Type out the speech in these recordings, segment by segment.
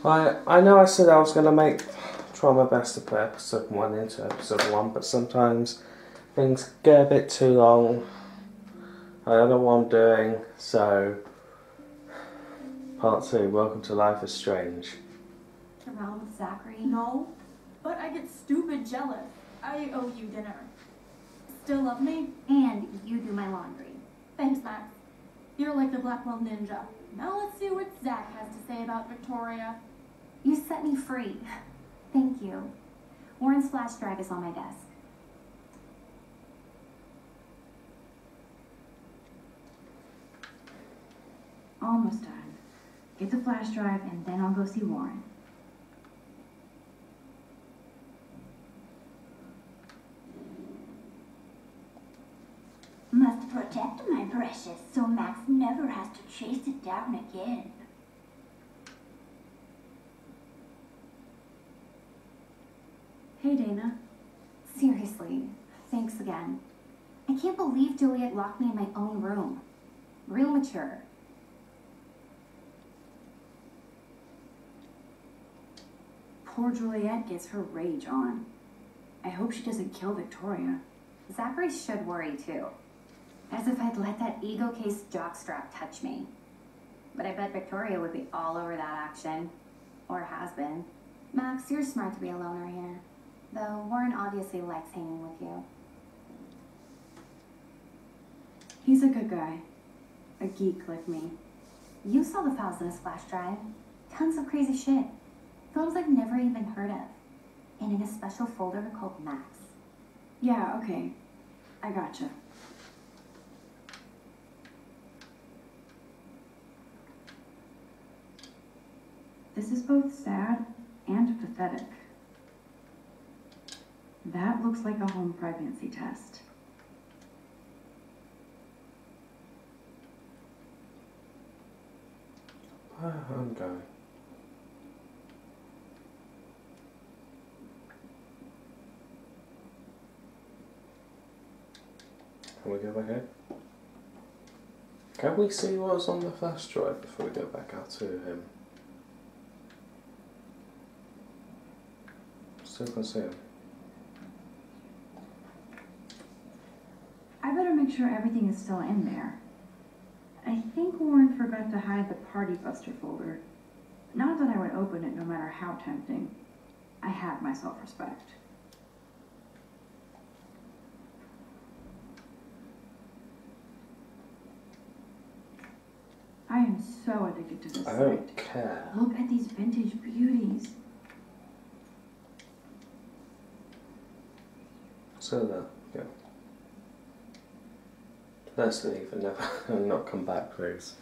I know I said I was going to try my best to put episode 1 into episode 1, but sometimes things get a bit too long. I don't know what I'm doing, so part 2, Welcome to Life is Strange. Around with Zachary? No, but I get stupid jealous. I owe you dinner. Still love me? And you do my laundry. Thanks, Max. You're like the Blackwell Ninja. Now let's see what Zach has to say about Victoria. You set me free. Thank you. Warren's flash drive is on my desk. Almost done. Get the flash drive and then I'll go see Warren. Must protect my precious so Max never has to chase it down again. Hey, Dana. Seriously, thanks again. I can't believe Juliet locked me in my own room. Real mature. Poor Juliet gets her rage on. I hope she doesn't kill Victoria. Zachary should worry too. As if I'd let that ego-cased jockstrap touch me. But I bet Victoria would be all over that action. Or has been. Max, you're smart to be a loner here. Though Warren obviously likes hanging with you. He's a good guy. A geek like me. You saw the files in his flash drive. Tons of crazy shit. Films I've never even heard of. And in a special folder called Max. Yeah, okay. I gotcha. This is both sad and pathetic. That looks like a home pregnancy test. I'm going. Can we go back in? Can we see what's on the flash drive before we go back out to him? Still can't see him. I better make sure everything is still in there. I think Warren forgot to hide the Party Buster folder. Not that I would open it no matter how tempting. I have my self-respect. I am so addicted to this I site. don't care. Look at these vintage beauties. So that, yeah. Let's leave and never and not come back, please.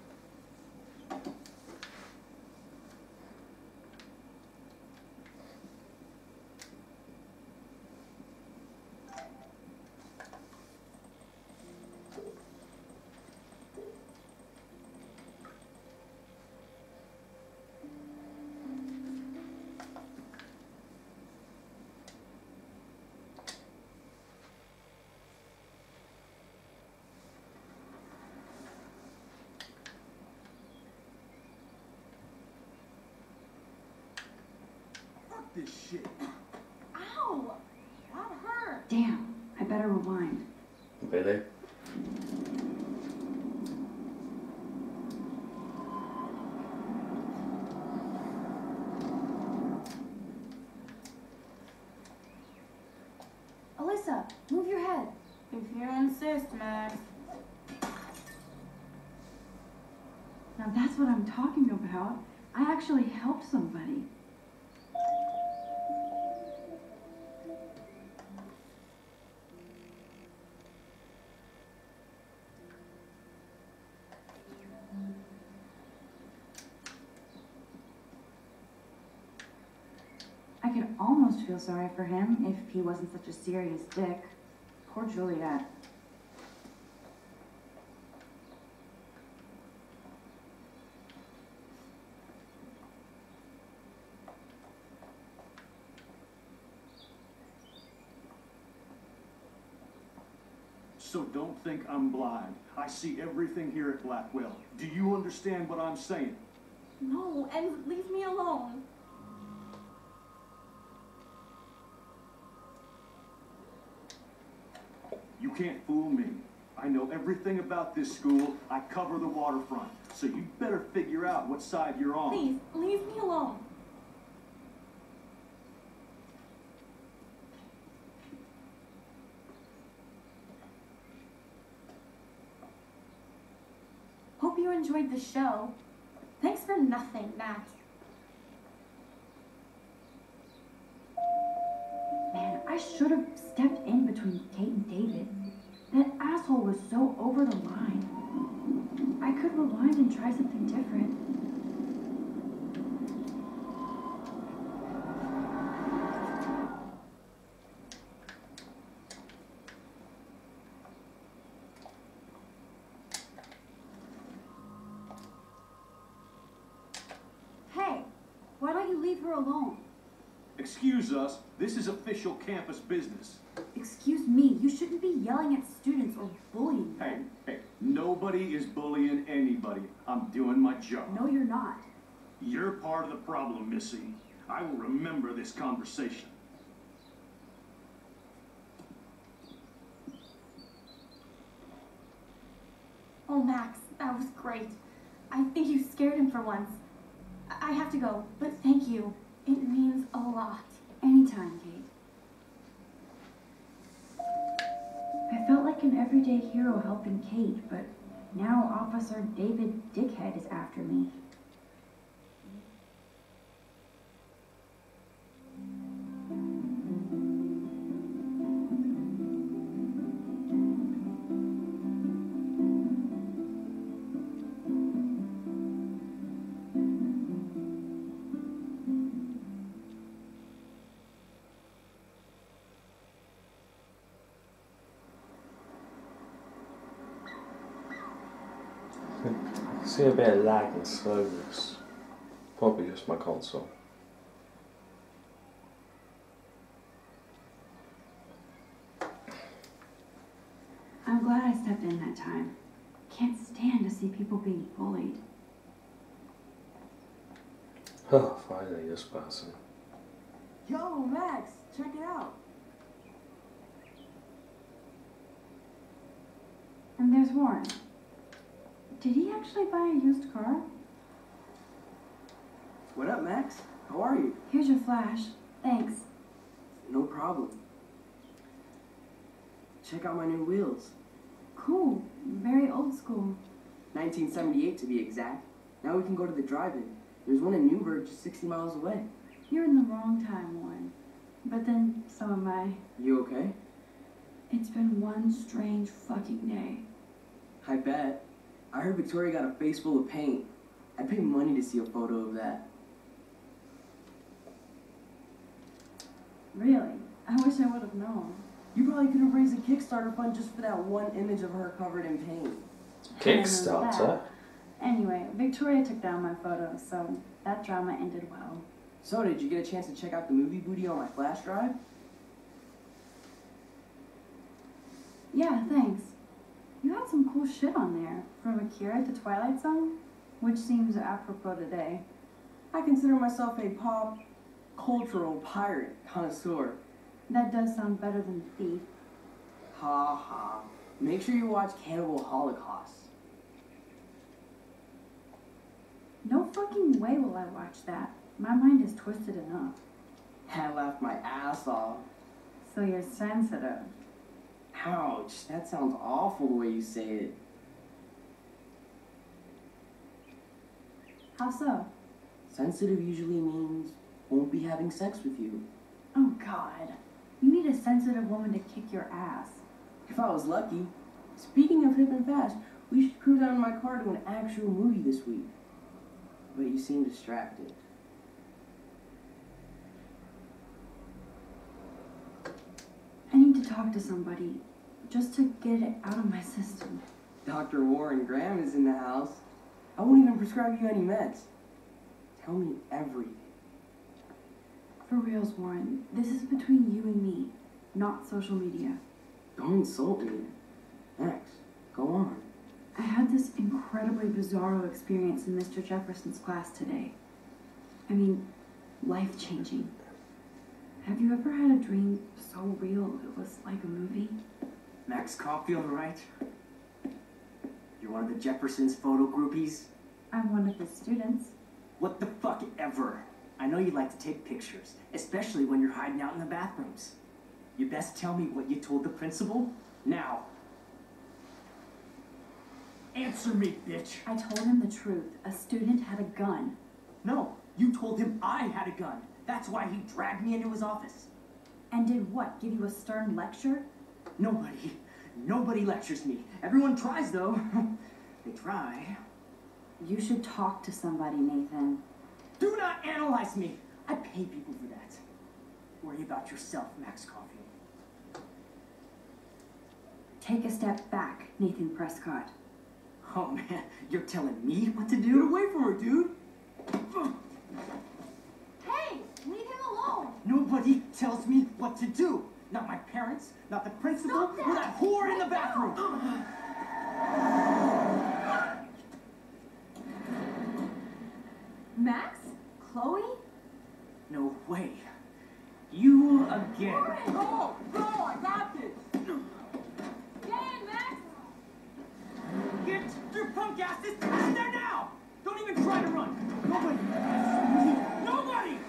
This shit. Ow! That hurt. Damn, I better rewind. Really? Alyssa, move your head. If you insist, Max. Now that's what I'm talking about. I actually helped somebody. I could almost feel sorry for him if he wasn't such a serious dick. Poor Juliet. So don't think I'm blind. I see everything here at Blackwell. Do you understand what I'm saying? No, and leave me alone. You can't fool me. I know everything about this school. I cover the waterfront. So you better figure out what side you're on. Please, leave me alone. Hope you enjoyed the show. Thanks for nothing, Max. Man, I should have stepped in between Kate and David. That asshole was so over the line. I could rewind and try something different. Hey, why don't you leave her alone? Excuse us. This is official campus business. Excuse me, you shouldn't be yelling at students or bullying Hey, them. hey, nobody is bullying anybody. I'm doing my job. No, you're not. You're part of the problem, Missy. I will remember this conversation. Oh, Max, that was great. I think you scared him for once. I have to go, but thank you. It means a lot. Anytime, Kate. I felt like an everyday hero helping Kate, but now Officer David Dickhead is after me. I see a bit of lag and slowness. Probably just my console. I'm glad I stepped in that time. Can't stand to see people being bullied. Oh, finally this person. Yo, Max, check it out. And there's Warren. Did he actually buy a used car? What up, Max? How are you? Here's your flash. Thanks. No problem. Check out my new wheels. Cool. Very old school. 1978 to be exact. Now we can go to the drive-in. There's one in Newburgh just 60 miles away. You're in the wrong time, Warren. But then, so am I. You okay? It's been one strange fucking day. I bet. I heard Victoria got a face full of paint. I'd pay money to see a photo of that. Really? I wish I would have known. You probably could have raised a Kickstarter fund just for that one image of her covered in paint. Kickstarter? Anyway, Victoria took down my photo, so that drama ended well. So, did you get a chance to check out the movie booty on my flash drive? Yeah, thanks. You had some cool shit on there. From Akira to Twilight Zone, which seems apropos today. I consider myself a pop cultural pirate connoisseur. That does sound better than thief. Ha ha. Make sure you watch Cannibal Holocaust. No fucking way will I watch that. My mind is twisted enough. I laughed my ass off. So you're sensitive. Ouch, that sounds awful the way you say it. How so? Sensitive usually means won't be having sex with you. Oh god. You need a sensitive woman to kick your ass. If I was lucky. Speaking of hip and fast, we should cruise out in my car to an actual movie this week. But you seem distracted. I need to talk to somebody. Just to get it out of my system. Dr. Warren Graham is in the house. I won't even prescribe you any meds. Tell me everything. For reals, Warren, this is between you and me, not social media. Don't insult me. Max, go on. I had this incredibly bizarro experience in Mr. Jefferson's class today. I mean, life-changing. Have you ever had a dream so real it was like a movie? Max Caulfield, right? You're one of the Jefferson's photo groupies? I'm one of his students. What the fuck ever. I know you like to take pictures, especially when you're hiding out in the bathrooms. You best tell me what you told the principal now. Answer me, bitch. I told him the truth. A student had a gun. No, you told him I had a gun. That's why he dragged me into his office. And did what? Give you a stern lecture? Nobody lectures me. Everyone tries, though. They try. You should talk to somebody, Nathan. Do not analyze me. I pay people for that. Worry about yourself, Max Caulfield. Take a step back, Nathan Prescott. Oh man, you're telling me what to do? Get away from her, dude. Hey, leave him alone. Nobody tells me what to do. Not my parents, not the principal, Stop or that whore in the bathroom. Max? Chloe? No way. You again. Go! Go! I got this! Get in, Max! Get your punk asses in there now! Don't even try to run! Nobody! Nobody!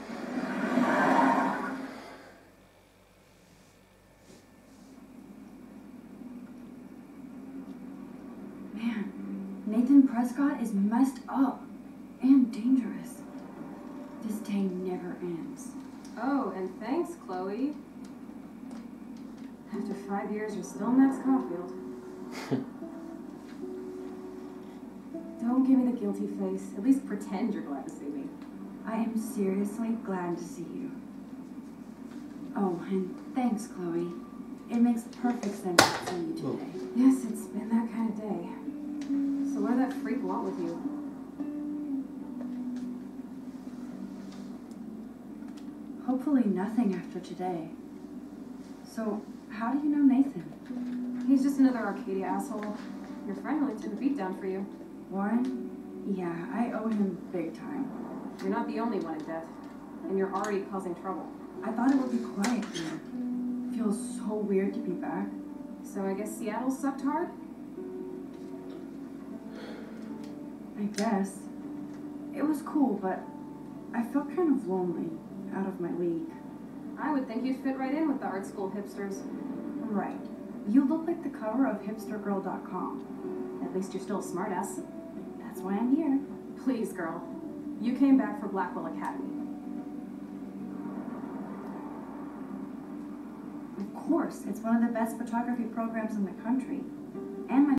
Man, Nathan Prescott is messed up and dangerous. This day never ends. Oh, and thanks, Chloe. After 5 years, you're still Max Caulfield. Don't give me the guilty face. At least pretend you're glad to see me. I am seriously glad to see you. Oh, and thanks, Chloe. It makes perfect sense to see you today. Yes, it's been that kind of day. So what did that freak want with you? Hopefully nothing after today. So, how do you know Nathan? He's just another Arcadia asshole. Your friend really took a beat down for you. Warren? Yeah, I owe him big time. You're not the only one in debt. And you're already causing trouble. I thought it would be quiet here. Feels so weird to be back. So I guess Seattle sucked hard? I guess. It was cool, but I felt kind of lonely, out of my league. I would think you'd fit right in with the art school hipsters. Right. You look like the cover of hipstergirl.com. At least you're still a smartass. That's why I'm here. Please, girl. You came back for Blackwell Academy. Of course, it's one of the best photography programs in the country. And my